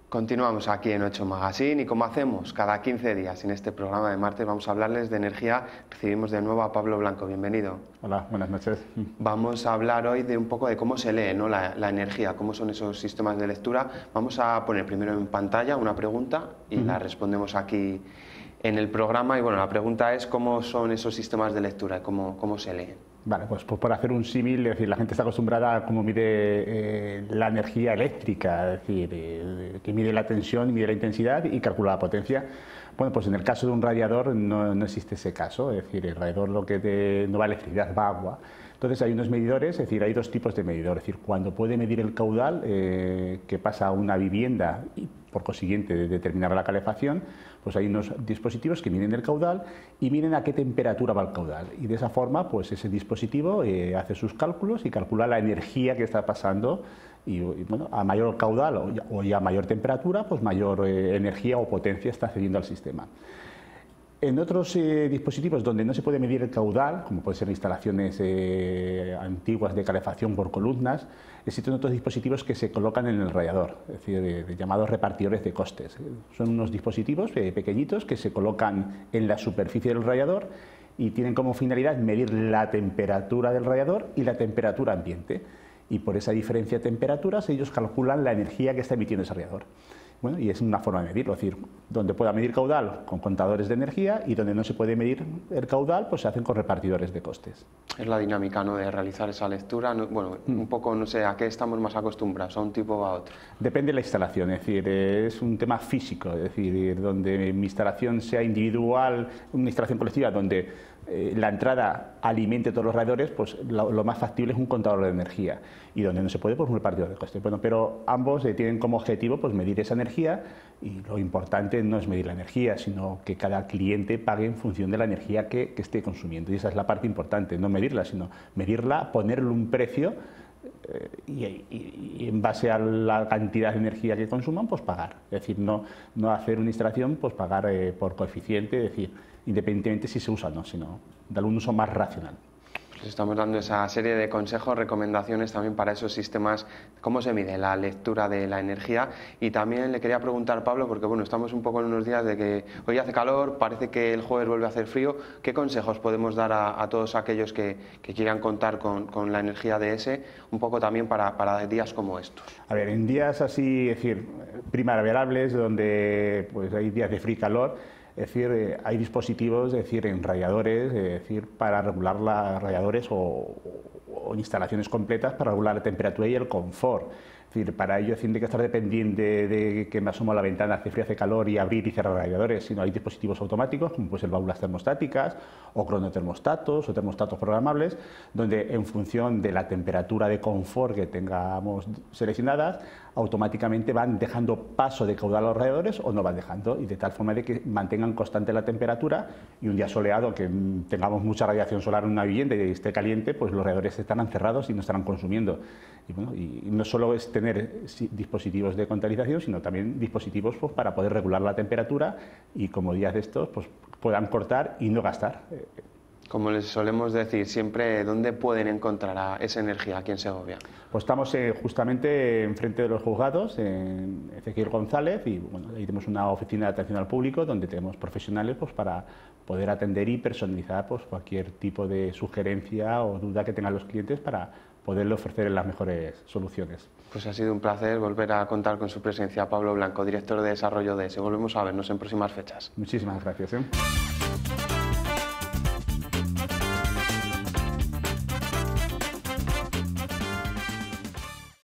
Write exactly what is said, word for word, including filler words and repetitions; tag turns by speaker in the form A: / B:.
A: Continuamos aquí en ocho Magazine y como hacemos cada quince días en este programa de martes vamos a hablarles de energía. Recibimos de nuevo a Pablo Blanco, bienvenido.
B: Hola, buenas noches.
A: Vamos a hablar hoy de un poco de cómo se lee, ¿no? la, la energía, cómo son esos sistemas de lectura. Vamos a poner primero en pantalla una pregunta y uh-huh. la respondemos aquí en el programa. Y bueno, la pregunta es cómo son esos sistemas de lectura, cómo, cómo se leen.
B: Vale, pues, pues por hacer un símil, es decir, la gente está acostumbrada a cómo mide eh, la energía eléctrica, es decir, eh, que mide la tensión, mide la intensidad y calcula la potencia. Bueno, pues en el caso de un radiador no, no existe ese caso, es decir, el radiador lo que te, no va electricidad, va agua. Entonces hay unos medidores, es decir, hay dos tipos de medidores, es decir, cuando puede medir el caudal eh, que pasa a una vivienda y por consiguiente de determinar la calefacción, pues hay unos dispositivos que miden el caudal y miden a qué temperatura va el caudal. Y de esa forma, pues ese dispositivo eh, hace sus cálculos y calcula la energía que está pasando y, y bueno, a mayor caudal o ya, o ya a mayor temperatura, pues mayor eh, energía o potencia está cediendo al sistema. En otros eh, dispositivos donde no se puede medir el caudal, como pueden ser instalaciones eh, antiguas de calefacción por columnas, existen otros dispositivos que se colocan en el radiador, es decir, de, de llamados repartidores de costes. Son unos dispositivos eh, pequeñitos que se colocan en la superficie del radiador y tienen como finalidad medir la temperatura del radiador y la temperatura ambiente. Y por esa diferencia de temperaturas ellos calculan la energía que está emitiendo ese radiador. Bueno, y es una forma de medirlo, es decir, donde pueda medir caudal con contadores de energía y donde no se puede medir el caudal, pues se hacen con repartidores de costes.
A: Es la dinámica, ¿no?, de realizar esa lectura. No, bueno, mm. un poco, no sé, ¿a qué estamos más acostumbrados? ¿A un tipo o a otro?
B: Depende de la instalación, es decir, es un tema físico, es decir, donde mi instalación sea individual, una instalación colectiva donde eh, la entrada alimente todos los radiadores, pues lo, lo más factible es un contador de energía, y donde no se puede, pues un repartidor de costes. Bueno, pero ambos eh, tienen como objetivo pues medir esa energía, y lo importante no es medir la energía, sino que cada cliente pague en función de la energía que, que esté consumiendo, y esa es la parte importante, no medirla, sino medirla, ponerle un precio eh, y, y, y en base a la cantidad de energía que consuman, pues pagar. Es decir, no, no hacer una instalación, pues pagar eh, por coeficiente, es decir, independientemente si se usa o no, sino darle un uso más racional.
A: Pues estamos dando esa serie de consejos, recomendaciones también para esos sistemas, cómo se mide la lectura de la energía. Y también le quería preguntar, Pablo, porque bueno, estamos un poco en unos días de que hoy hace calor, parece que el jueves vuelve a hacer frío. ¿Qué consejos podemos dar a, a todos aquellos que, que quieran contar con, con la energía de ese, un poco también para, para días como estos?
B: A ver, en días así, es decir, primaverables, donde pues hay días de frío y calor, es decir, hay dispositivos, es decir, en radiadores, es decir, para regular las radiadores o, o instalaciones completas para regular la temperatura y el confort. Es decir, para ello tiene que estar dependiente de que me asomo a la ventana, hace frío, hace calor y abrir y cerrar radiadores, sino hay dispositivos automáticos como pueden ser válvulas termostáticas o cronotermostatos o termostatos programables, donde en función de la temperatura de confort que tengamos seleccionadas, automáticamente van dejando paso de caudal a los radiadores o no van dejando, y de tal forma de que mantengan constante la temperatura, y un día soleado que tengamos mucha radiación solar en una vivienda y esté caliente, pues los radiadores estarán cerrados y no estarán consumiendo. Y, bueno, y no solo es tener dispositivos de contabilización, sino también dispositivos pues, para poder regular la temperatura y como días de estos pues, puedan cortar y no gastar.
A: Como les solemos decir siempre, ¿dónde pueden encontrar a esa energía aquí en Segovia?
B: Pues estamos eh, justamente enfrente de los juzgados, en Ezequiel González, y bueno, ahí tenemos una oficina de atención al público donde tenemos profesionales pues, para poder atender y personalizar pues, cualquier tipo de sugerencia o duda que tengan los clientes para poderle ofrecer las mejores soluciones.
A: Pues ha sido un placer volver a contar con su presencia, Pablo Blanco, director de desarrollo de E S E. Volvemos a vernos en próximas fechas.
B: Muchísimas gracias. ¿eh?